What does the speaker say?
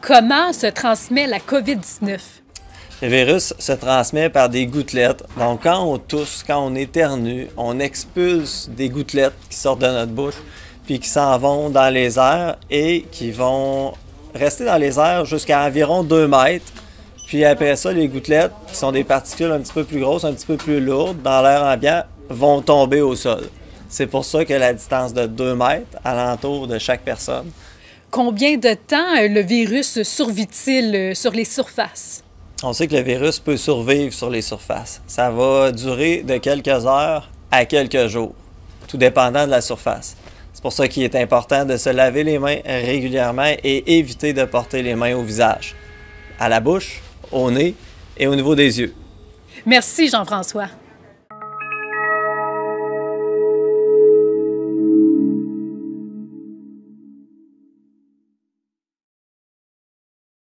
Comment se transmet la COVID-19? Le virus se transmet par des gouttelettes. Donc, quand on tousse, quand on éternue, on expulse des gouttelettes qui sortent de notre bouche, puis qui s'en vont dans les airs et qui vont rester dans les airs jusqu'à environ 2 mètres. Puis après ça, les gouttelettes, qui sont des particules un petit peu plus grosses, un petit peu plus lourdes, dans l'air ambiant, vont tomber au sol. C'est pour ça que la distance de 2 mètres alentour de chaque personne. Combien de temps le virus survit-il sur les surfaces? On sait que le virus peut survivre sur les surfaces. Ça va durer de quelques heures à quelques jours, tout dépendant de la surface. C'est pour ça qu'il est important de se laver les mains régulièrement et éviter de porter les mains au visage, à la bouche, au nez et au niveau des yeux. Merci Jean-François.